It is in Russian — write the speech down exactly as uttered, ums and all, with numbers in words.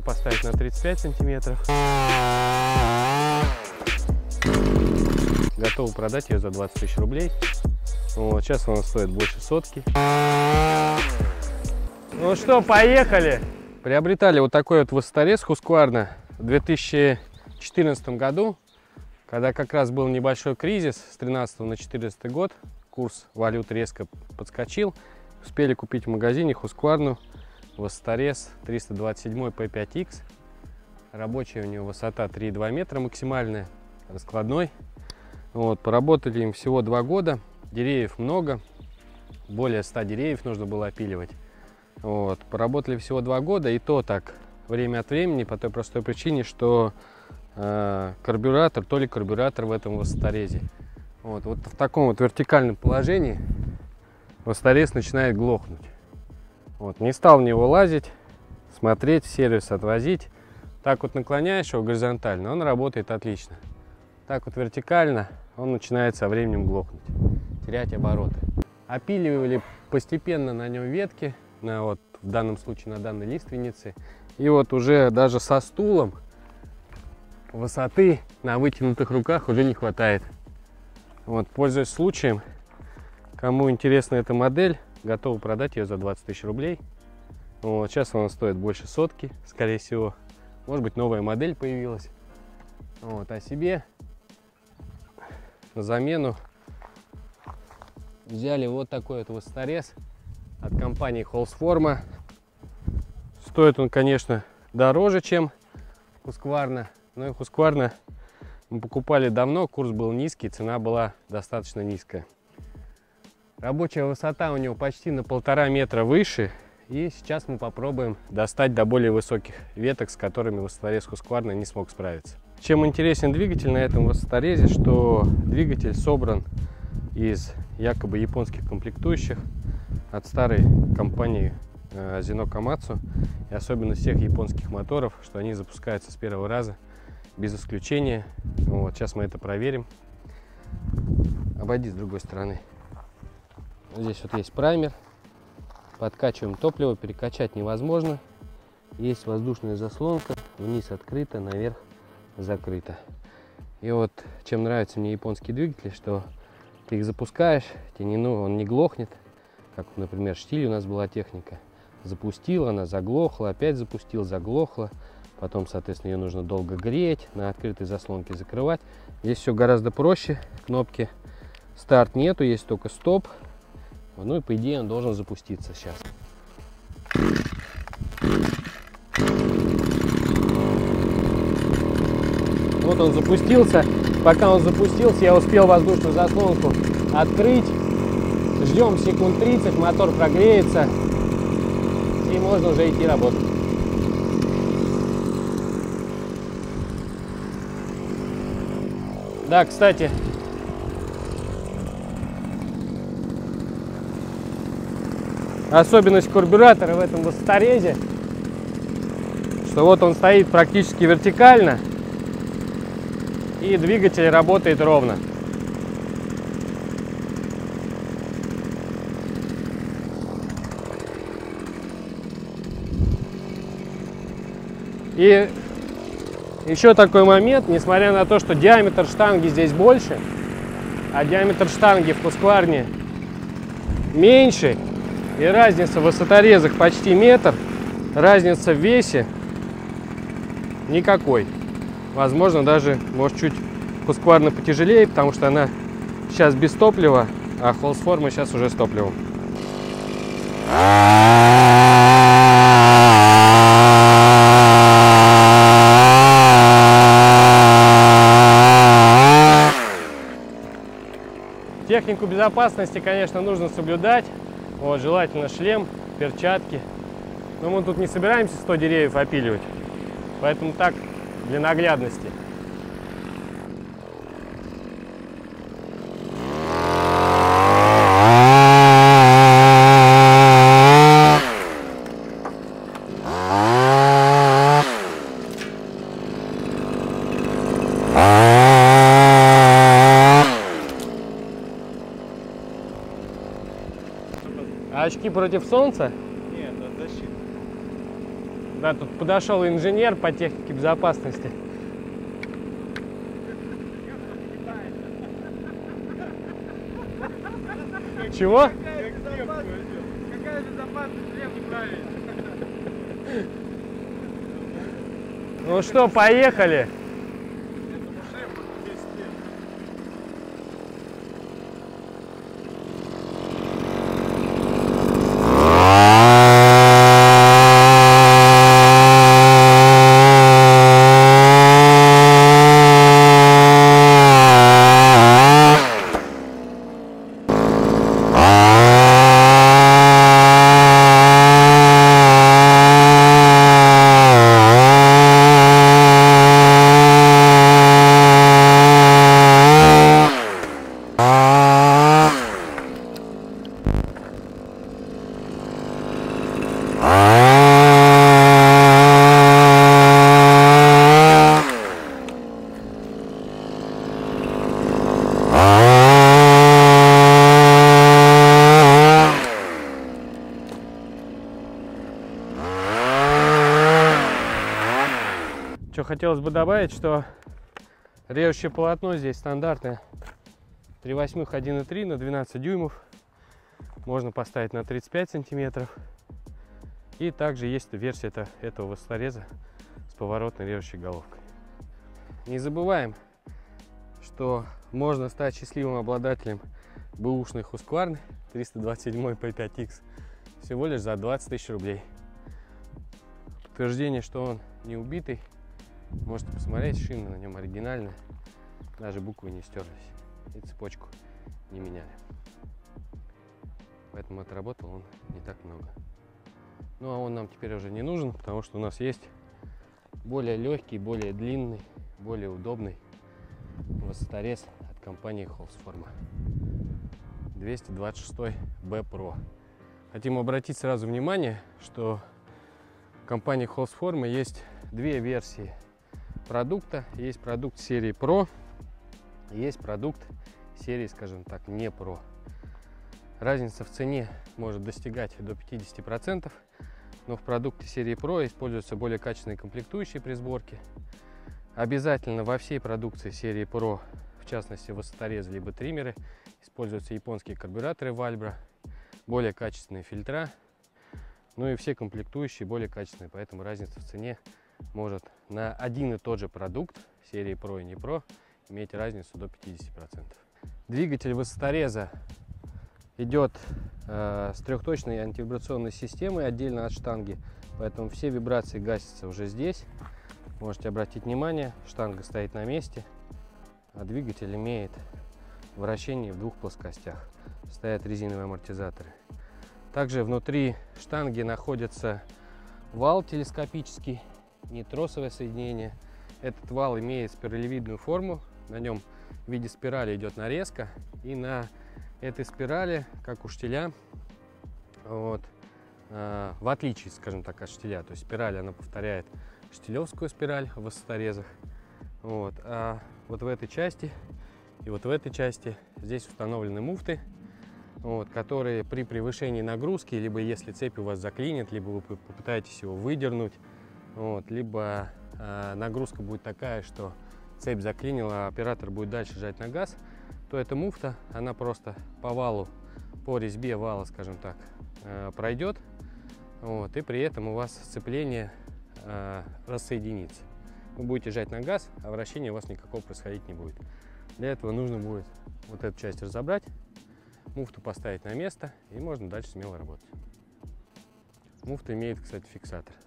поставить на тридцать пять сантиметров. Готовы продать ее за двадцать тысяч рублей. Вот, сейчас она стоит больше сотки. Ну что, поехали! Приобретали вот такой вот высоторез Husqvarna в две тысячи четырнадцатом году, когда как раз был небольшой кризис с тринадцатого на четырнадцатый год. Курс валют резко подскочил. Успели купить в магазине Husqvarna высоторез триста двадцать семь пэ пять икс. Рабочая у него высота три и два метра максимальная, раскладной. Вот, поработали им всего два года. Деревьев много, более ста деревьев нужно было опиливать. Вот, поработали всего два года, и то так, время от времени, по той простой причине, что э, карбюратор, то ли карбюратор в этом высоторезе. Вот, вот в таком вот вертикальном положении высоторез начинает глохнуть. Вот, не стал в него лазить, смотреть, в сервис отвозить. Так вот наклоняешь его горизонтально, он работает отлично. Так вот вертикально он начинает со временем глохнуть, терять обороты. Опиливали постепенно на нем ветки, на, вот, в данном случае на данной лиственнице. И вот уже даже со стулом высоты на вытянутых руках уже не хватает. Вот, пользуясь случаем, кому интересна эта модель, готовы продать ее за двадцать тысяч рублей. Вот, сейчас она стоит больше сотки, скорее всего. Может быть, новая модель появилась. Вот, а себе на замену взяли вот такой вот высоторез от компании Holzforma. Стоит он, конечно, дороже, чем Husqvarna, но и Husqvarna мы покупали давно, курс был низкий, цена была достаточно низкая. Рабочая высота у него почти на полтора метра выше, и сейчас мы попробуем достать до более высоких веток, с которыми высоторез Husqvarna не смог справиться. Чем интересен двигатель на этом высоторезе, что двигатель собран из якобы японских комплектующих от старой компании Zeno Komatsu, и особенность всех японских моторов, что они запускаются с первого раза без исключения. Вот, сейчас мы это проверим. Обойди с другой стороны. Здесь вот есть праймер, подкачиваем топливо, перекачать невозможно. Есть воздушная заслонка, вниз открыто, наверх закрыто. И вот чем нравятся мне японские двигатели, что ты их запускаешь, тебе не, ну, он не глохнет, как, например, штиль у нас была техника. Запустил, она заглохла, опять запустил, заглохла. Потом, соответственно, ее нужно долго греть, на открытой заслонке закрывать. Здесь все гораздо проще. Кнопки старт нету, есть только стоп. Ну и по идее он должен запуститься сейчас. Вот он запустился. Пока он запустился, я успел воздушную заслонку открыть. Ждем секунд тридцать, мотор прогреется. И можно уже идти работать. Да, кстати, особенность карбюратора в этом высоторезе, что вот он стоит практически вертикально, и двигатель работает ровно. И еще такой момент, несмотря на то, что диаметр штанги здесь больше, а диаметр штанги в Husqvarna меньше, и разница в высоторезах почти метр, разница в весе никакой. Возможно, даже, может, чуть Husqvarna потяжелее, потому что она сейчас без топлива, а Holzforma сейчас уже с топливом. Технику безопасности, конечно, нужно соблюдать. Вот, желательно шлем, перчатки. Но мы тут не собираемся сто деревьев опиливать, поэтому так, для наглядности. А очки против солнца? Нет, от защиты. Да, тут подошел инженер по технике безопасности. Чего? Какая безопасность, шлем неправильно. Ну что, поехали. Что хотелось бы добавить, что режущее полотно здесь стандартное три восьмых один и три на двенадцать дюймов. Можно поставить на тридцать пять сантиметров. И также есть версия это, этого высотореза с поворотной режущей головкой. Не забываем, что можно стать счастливым обладателем бэушной Husqvarna триста двадцать семь пи пять икс всего лишь за двадцать тысяч рублей. Подтверждение, что он не убитый, можете посмотреть, шины на нем оригинальные, даже буквы не стерлись и цепочку не меняли. Поэтому отработал он не так много. Ну а он нам теперь уже не нужен, потому что у нас есть более легкий, более длинный, более удобный высоторез от компании Husqvarna двести двадцать шесть би про. Хотим обратить сразу внимание, что в компании Husqvarna есть две версии продукта. Есть продукт серии Pro, есть продукт серии, скажем так, не Pro. Разница в цене может достигать до пятидесяти процентов, но в продукте серии Pro используются более качественные комплектующие при сборке. Обязательно во всей продукции серии Pro, в частности высоторезы либо триммеры, используются японские карбюраторы Valbra, более качественные фильтра, ну и все комплектующие более качественные, поэтому разница в цене может на один и тот же продукт серии Pro и не Pro иметь разницу до пятидесяти процентов. Двигатель высотореза идет э, с трехточной антивибрационной системой отдельно от штанги, поэтому все вибрации гасятся уже здесь. Можете обратить внимание, штанга стоит на месте, а двигатель имеет вращение в двух плоскостях. Стоят резиновые амортизаторы. Также внутри штанги находится вал телескопический, не тросовое соединение. Этот вал имеет спиралевидную форму, на нем в виде спирали идет нарезка, и на этой спирали, как у штиля, вот, э, в отличие, скажем так, от штиля, то есть спираль она повторяет штилевскую спираль в высоторезах, вот, а вот в этой части и вот в этой части здесь установлены муфты, вот, которые при превышении нагрузки, либо если цепь у вас заклинит, либо вы попытаетесь его выдернуть, вот, либо э, нагрузка будет такая, что цепь заклинила, а оператор будет дальше жать на газ, то эта муфта, она просто по валу, по резьбе вала, скажем так, э, пройдет, вот, и при этом у вас сцепление э, рассоединится. Вы будете жать на газ, а вращения у вас никакого происходить не будет. Для этого нужно будет вот эту часть разобрать, муфту поставить на место, и можно дальше смело работать. Муфта имеет, кстати, фиксатор.